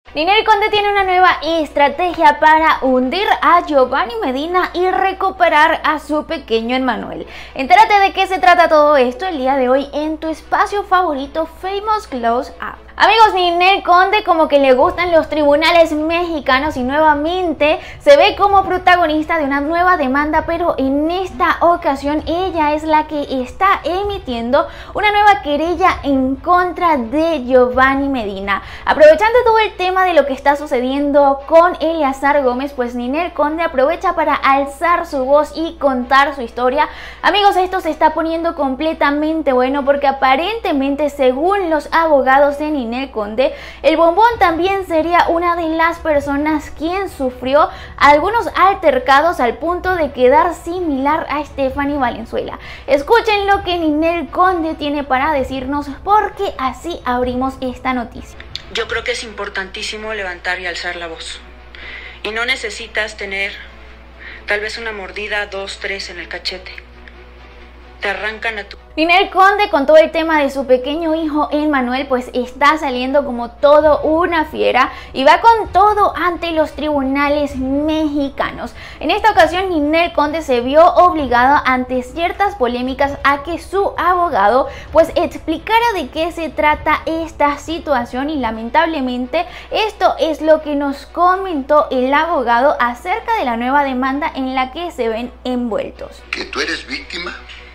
Ninel Conde tiene una nueva estrategia para hundir a Giovanni Medina y recuperar a su pequeño Emmanuel. Entérate de qué se trata todo esto el día de hoy en tu espacio favorito Famous Close Up. Amigos, Ninel Conde como que le gustan los tribunales mexicanos y nuevamente se ve como protagonista de una nueva demanda, pero en esta ocasión ella es la que está emitiendo una nueva querella en contra de Giovanni Medina. Aprovechando todo el tema de lo que está sucediendo con Eleazar Gómez, pues Ninel Conde aprovecha para alzar su voz y contar su historia. Amigos, esto se está poniendo completamente bueno porque aparentemente, según los abogados de Ninel Conde, el bombón también sería una de las personas quien sufrió algunos altercados al punto de quedar similar a Stephanie Valenzuela. Escuchen lo que Ninel Conde tiene para decirnos, porque así abrimos esta noticia. Yo creo que es importantísimo levantar y alzar la voz. Y no necesitas tener tal vez una mordida, 2, 3 en el cachete. Te arrancan a tu... Ninel Conde, con todo el tema de su pequeño hijo Emmanuel, pues está saliendo como todo una fiera y va con todo ante los tribunales mexicanos. En esta ocasión Ninel Conde se vio obligada ante ciertas polémicas a que su abogado pues explicara de qué se trata esta situación, y lamentablemente esto es lo que nos comentó el abogado acerca de la nueva demanda en la que se ven envueltos. Que tú eres víctima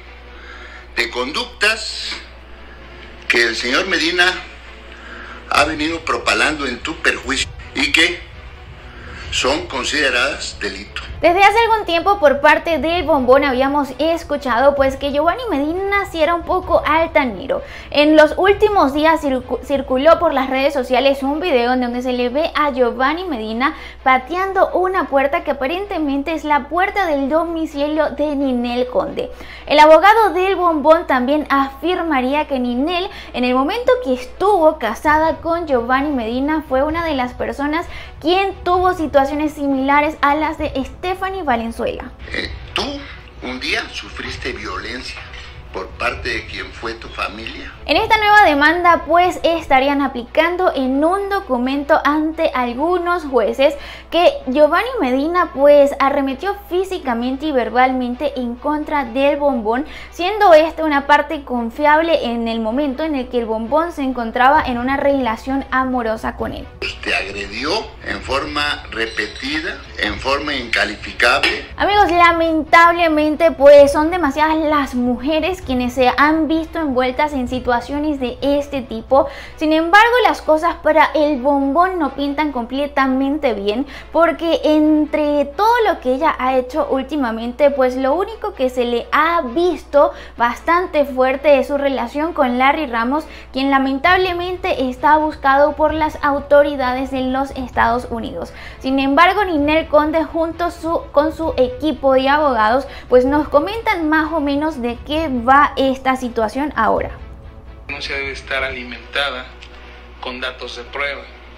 de conductas que el señor Medina ha venido propalando en tu perjuicio y que son consideradas delito. Desde hace algún tiempo por parte del bombón habíamos escuchado pues que Giovanni Medina sí era un poco altanero. En los últimos días circuló por las redes sociales un video en donde se le ve a Giovanni Medina pateando una puerta que aparentemente es la puerta del domicilio de Ninel Conde. El abogado del bombón también afirmaría que Ninel, en el momento que estuvo casada con Giovanni Medina, fue una de las personas quien tuvo situaciones similares a las de Stephanie Valenzuela. ¿Tú un día sufriste violencia por parte de quien fue tu familia? En esta nueva demanda pues estarían aplicando en un documento ante algunos jueces que Giovanni Medina pues arremetió físicamente y verbalmente en contra del bombón, siendo esta una parte confiable en el momento en el que el bombón se encontraba en una relación amorosa con él. Te agredió en forma repetida, en forma incalificable. Amigos, lamentablemente pues son demasiadas las mujeres quienes se han visto envueltas en situaciones de este tipo. Sin embargo, las cosas para el bombón no pintan completamente bien, porque entre todo lo que ella ha hecho últimamente, pues lo único que se le ha visto bastante fuerte es su relación con Larry Ramos, quien lamentablemente está buscado por las autoridades de los Estados Unidos. Sin embargo, Ninel Conde junto con su equipo de abogados pues nos comentan más o menos de qué va esta situación ahora. La denuncia debe estar alimentada con datos de prueba,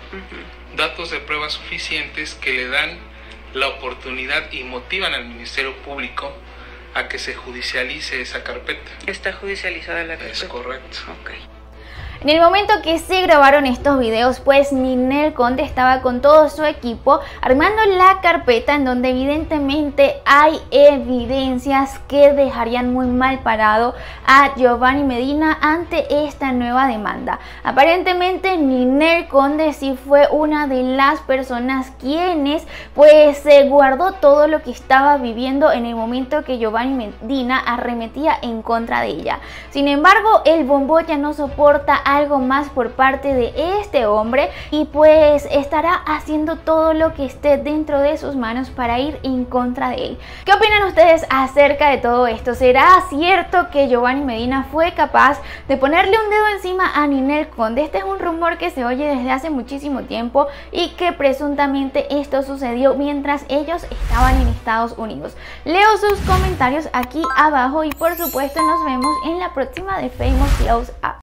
datos de prueba suficientes que le dan la oportunidad y motivan al Ministerio Público a que se judicialice esa carpeta. ¿Está judicializada la carpeta? Es correcto. Okay. En el momento que se grabaron estos videos, pues Ninel Conde estaba con todo su equipo armando la carpeta, en donde evidentemente hay evidencias que dejarían muy mal parado a Giovanni Medina ante esta nueva demanda. Aparentemente Ninel Conde sí fue una de las personas quienes pues se guardó todo lo que estaba viviendo en el momento que Giovanni Medina arremetía en contra de ella. Sin embargo, el bombón ya no soporta algo más por parte de este hombre y pues estará haciendo todo lo que esté dentro de sus manos para ir en contra de él. ¿Qué opinan ustedes acerca de todo esto? ¿Será cierto que Giovanni Medina fue capaz de ponerle un dedo encima a Ninel Conde? Este es un rumor que se oye desde hace muchísimo tiempo y que presuntamente esto sucedió mientras ellos estaban en Estados Unidos. Leo sus comentarios aquí abajo y por supuesto nos vemos en la próxima de Famous Close Up.